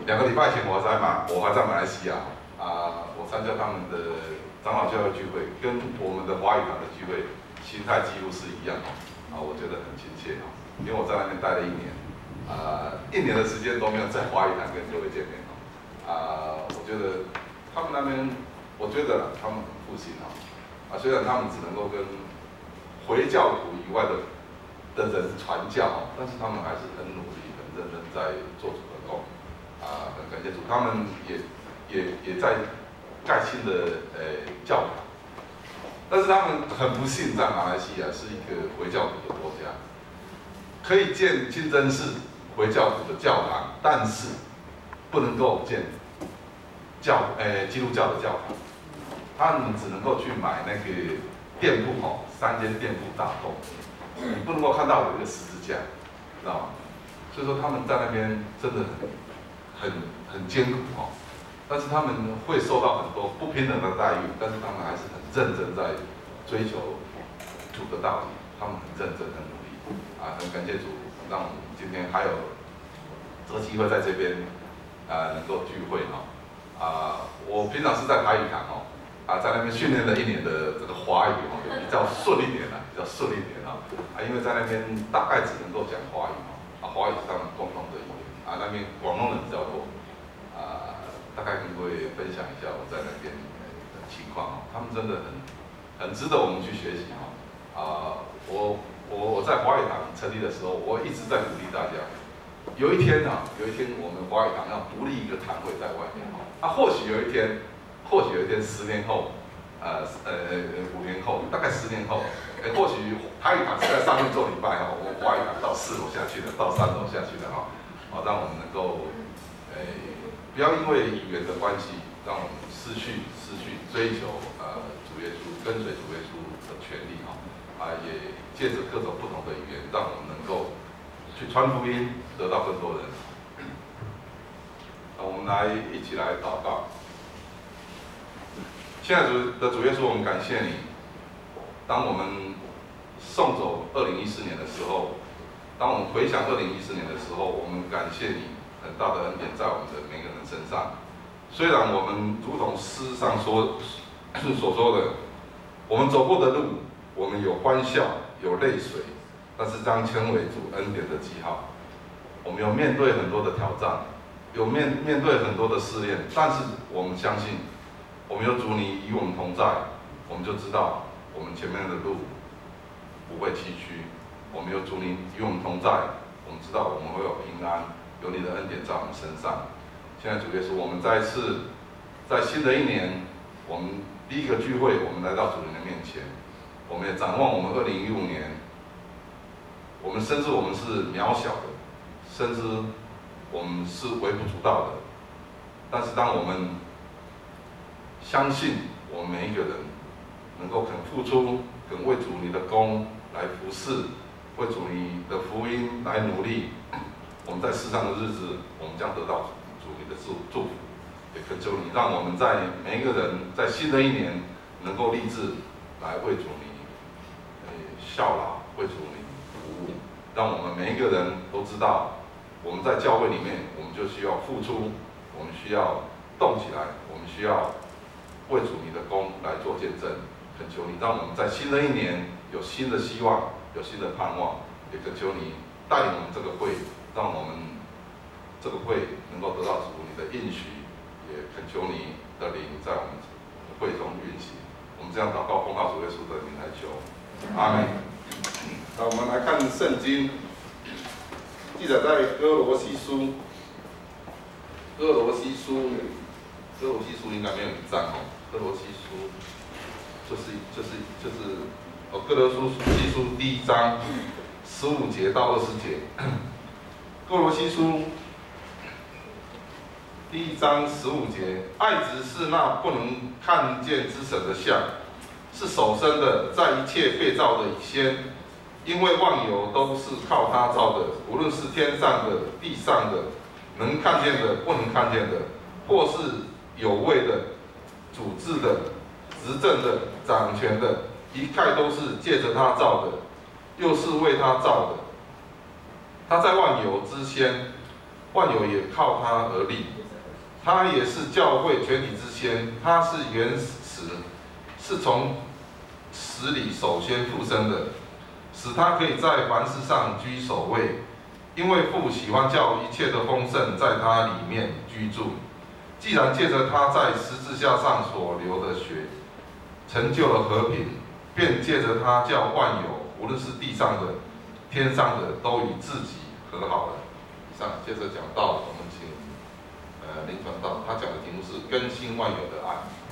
2个礼拜前我还在马来西亚我参加他们的长老教会聚会，跟我们的华语堂的聚会心态几乎是一样我觉得很亲切因为我在那边待了1年，1年的时间都没有在华语堂跟各位见面我觉得他们那边，我觉得他们很复兴虽然他们只能够跟回教徒以外的人传教但是他们还是很努力、很认真在做主的工很感谢主，他们也在盖新的教堂，但是他们很不幸，在马来西亚是一个回教徒的国家，可以建清真寺回教徒的教堂，但是不能够建基督教的教堂，他们只能够去买那个店铺3间店铺打洞，你不能够看到有一个十字架，知道吗？所以说他们在那边真的很艰苦但是他们会受到很多不平等的待遇，但是他们还是很认真在追求主的道理，他们很认真、很努力很感谢主，让我们今天还有这个机会在这边能够聚会我平常是在台语堂在那边训练了1年的这个华语比较顺一点因为在那边大概只能够讲华语华语是他们共同的语言那边广东人比较多大概跟各位分享一下我在那边的情况他们真的很值得我们去学习我在华语堂成立的时候，我一直在鼓励大家。有一天我们华语堂要独立一个堂会在外面或许有一天10年后5年后，大概10年后或许台语堂是在上面做礼拜我们华语堂到4楼下去了，到3楼下去了让我们能够不要因为语言的关系，让我们失去追求主耶稣、跟随主耶稣的权利也借着各种不同的语言，让我们能够去传福音，得到更多人。我们一起来祷告。亲爱的主耶稣，我们感谢你。当我们送走2014年的时候，当我们回想2014年的时候，我们感谢你很大的恩典在我们的每个人身上。虽然我们如同诗上所说的，我们走过的路，我们有欢笑，有泪水，但是将称为主恩典的记号。我们有面对很多的挑战，有面对很多的试炼，但是我们相信，我们有主你与我们同在，我们就知道我们前面的路不会崎岖。我们有主你与我们同在，我们知道我们会有平安，有你的恩典在我们身上。现在主耶稣，我们再一次在新的一年，我们第一个聚会，我们来到主你的面前，我们也展望我们2015年，我们深知我们是渺小的，深知我们是微不足道的，但是当我们相信我们每一个人能够肯付出，肯为主你的功来服侍，为主你的福音来努力，我们在世上的日子，我们将得到主你的祝福。也恳求你，让我们在每一个人在新的一年能够立志来为主你效劳，为主你服务。让我们每一个人都知道，我们在教会里面，我们就需要付出，我们需要动起来，我们需要为主你的功来做见证。恳求你，让我们在新的一年有新的希望，有新的盼望。也恳求你带领我们这个会，让我们这个会能够得到主你的应许。也恳求你的灵在我们会中运行。我们这样祷告，奉靠主耶稣的名来求，阿门。那我们来看圣经，记载在哥罗西书。哥罗西书应该没有1章哥罗西书哥罗西书第1章15节到20节。哥罗西书第1章15节，爱子是那不能看见之神的像，是首生的，在一切被造的以先，因为万有都是靠他造的，无论是天上的、地上的，能看见的、不能看见的，或是有位的、主治的、执政的、掌权的，一概都是借着他造的，又是为他造的。他在万有之先， 万有也靠他而立。他也是教会全体之先，他是原始，是从死里首先复生的，使他可以在凡事上居首位。因为父喜欢叫一切的丰盛在他里面居住。既然借着他在十字架上所流的血，成就了和平，便借着他叫万有，无论是地上的、天上的，都与自己和好了。以上接着讲到，我们请林传道，他讲的题目是更新万有的爱。